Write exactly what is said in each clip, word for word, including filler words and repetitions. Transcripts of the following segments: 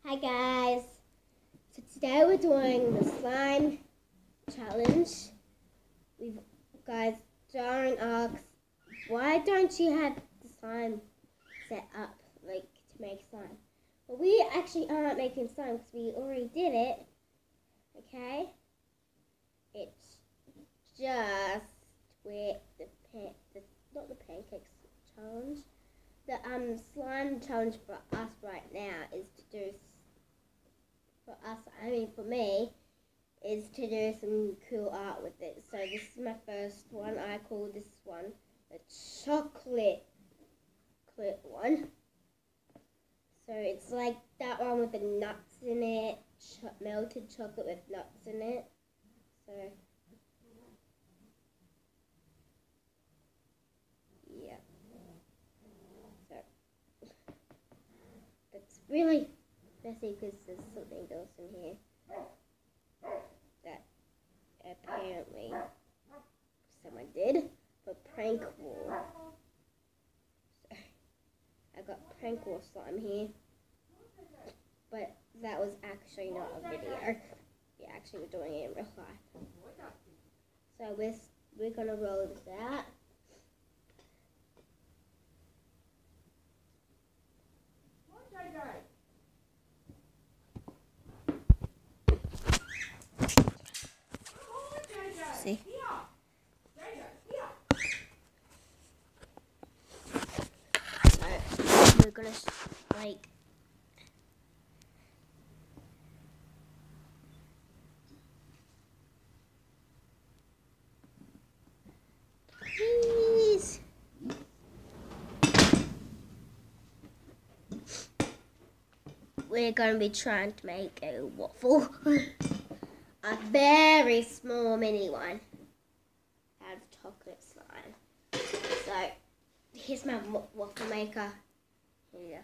Hi guys, so today we're doing the slime challenge. We've guys don't ask, why don't you have the slime set up like to make slime? Well, we actually aren't making slime because we already did it. Okay, it's just with the pan, the, not the pancakes challenge. The um slime challenge for us right now is to do. For us, I mean for me, is to do some cool art with it. So this is my first one. I call this one the chocolate clip one. So it's like that one with the nuts in it, Ch melted chocolate with nuts in it. So yeah, so that's really messy because there's something else in here that apparently someone did for prank war. So I got prank war slime here, but that was actually not a video. We actually were doing it in real life. So we're, we're gonna roll this out. See? So we're gonna like please. We're gonna be trying to make a waffle. A very small mini one out of chocolate slime. So here's my waffle maker. Here.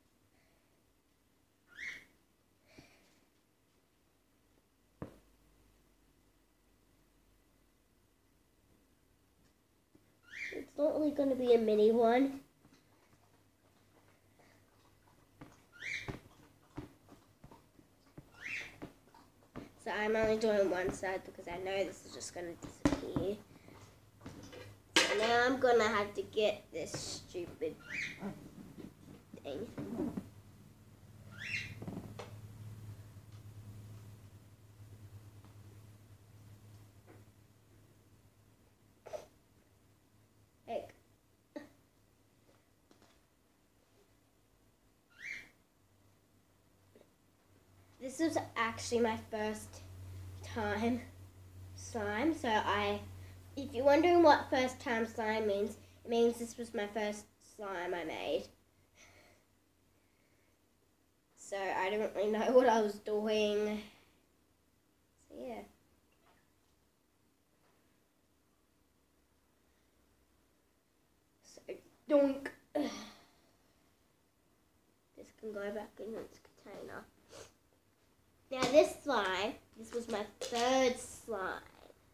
It's not really going to be a mini one. So I'm only doing one side because I know this is just going to disappear. So now I'm going to have to get this stupid thing. Like, this was actually my first time slime, so I, if you're wondering what first time slime means, it means this was my first slime I made. So I didn't really know what I was doing. So yeah. So doink. This can go back in its container. Now this slime, this was my third slime.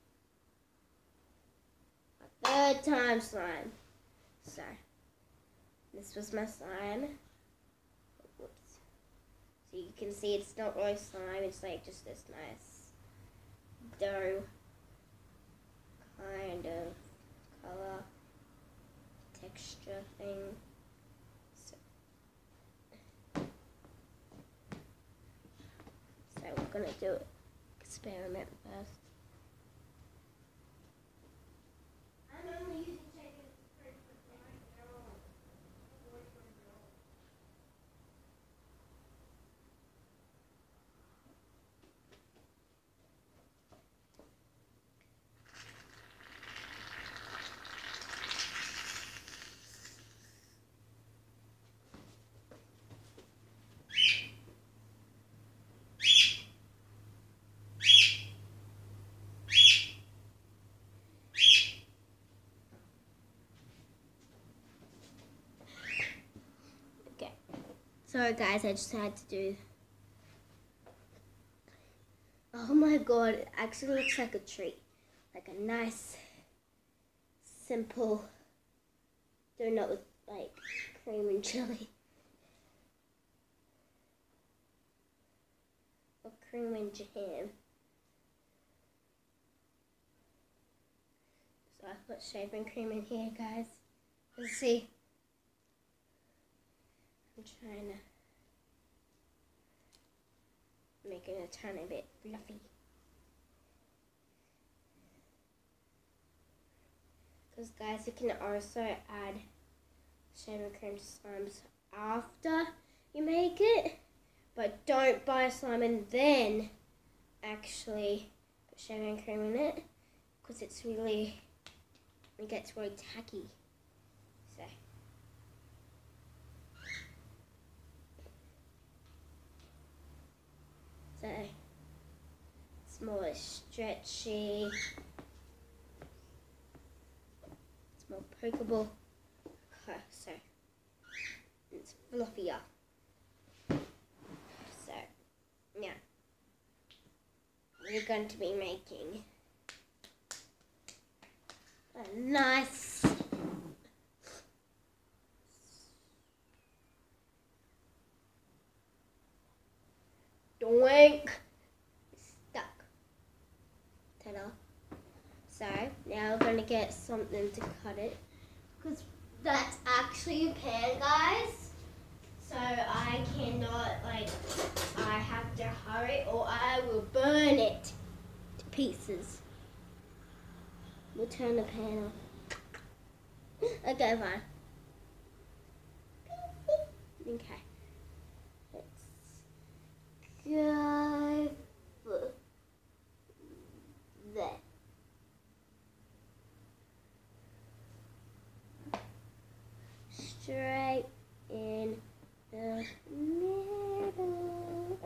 My third time slime. So, this was my slime. Whoops. So you can see it's not really slime, it's like just this nice dough kind of color, texture thing. So we're gonna do an experiment first. I'm only using Sorry guys, I just had to do. Oh my god, it actually looks like a treat. Like a nice, simple donut with like cream and chili. cream and jam. So I put shaving cream in here, guys. Let's see. I'm trying to make it a tiny bit fluffy. Because guys, you can also add shaving cream to slimes after you make it, but don't buy slime and then actually put shaving cream in it, because it's really, it gets really tacky. So so it's more stretchy, it's more pokeable, so it's fluffier. So yeah, we're going to be making a nice doink stuck. Ta-da. So now we're going to get something to cut it, because that's actually a pan, guys. So I cannot, like, I have to hurry or I will burn it to pieces. We'll turn the pan off. Okay, fine. Okay. Let's go for there. Straight in the middle.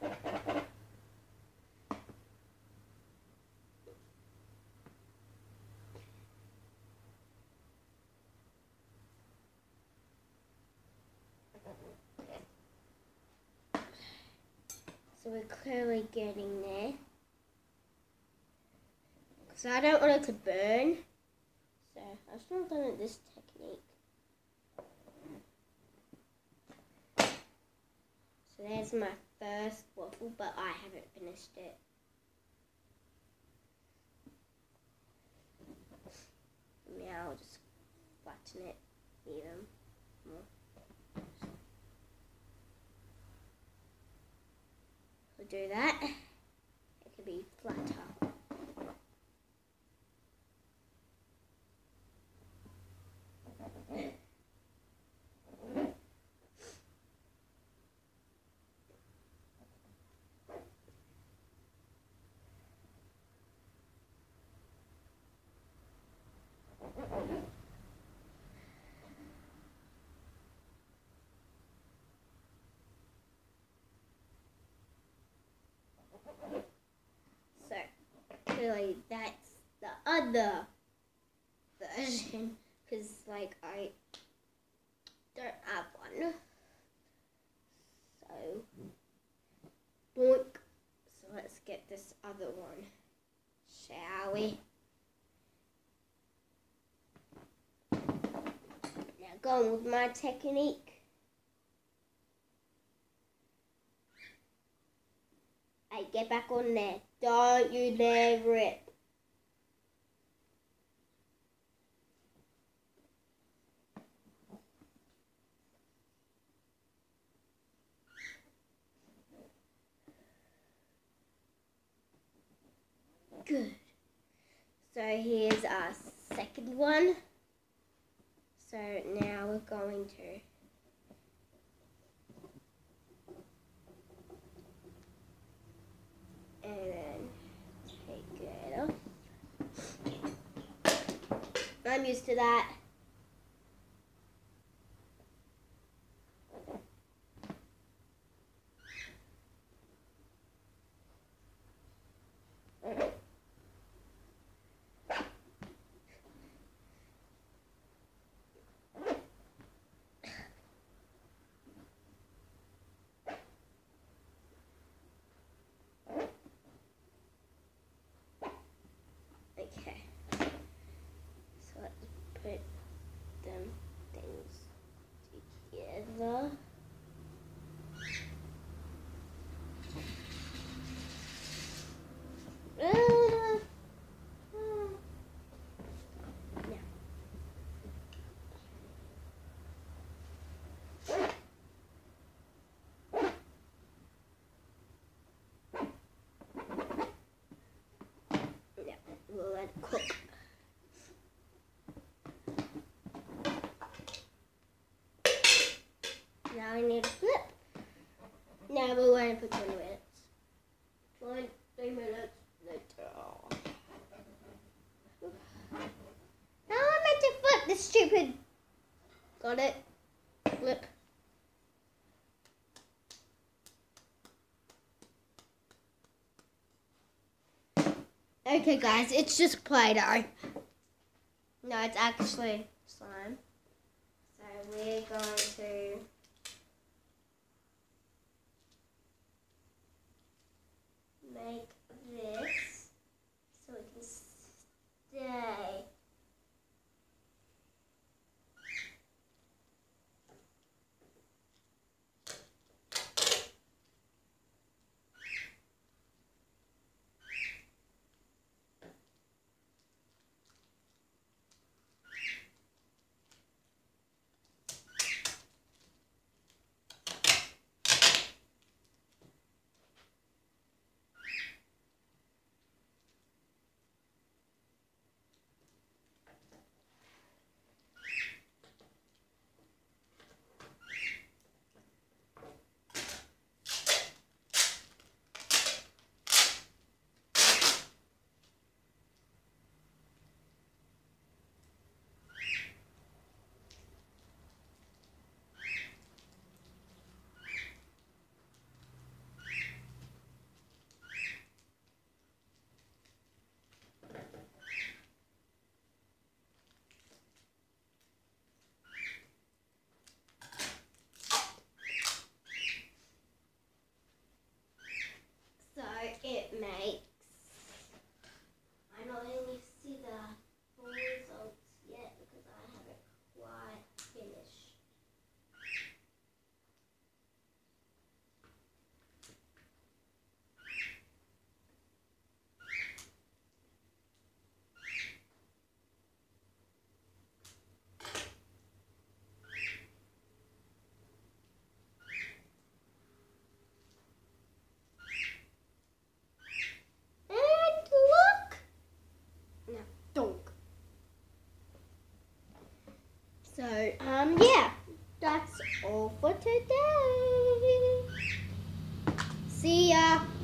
So we're clearly getting there. Because I don't want it to burn. So I've still done it this technique. So there's my first waffle, but I haven't finished it. Now I'll just flatten it even more. We'll do that. It could be flatter. So, clearly that's the other version, because, like, I don't have one. So, boink. So let's get this other one, shall we? Now, going with my technique. Hey, get back on there. Don't you dare rip. Good. So here's our second one. So now we're going to and then take it off. I'm used to that. Okay, so let's put cook. Now we need to flip. Now we're going to put twenty minutes. twenty minutes later. Now I'm meant to flip this stupid. Got it? Flip. Okay guys, it's just Play-Doh. No, it's actually slime. So we're going to make this so it can stay. So it makes, I don't really see the full results yet because I haven't quite finished. So, um, yeah, that's all for today. See ya.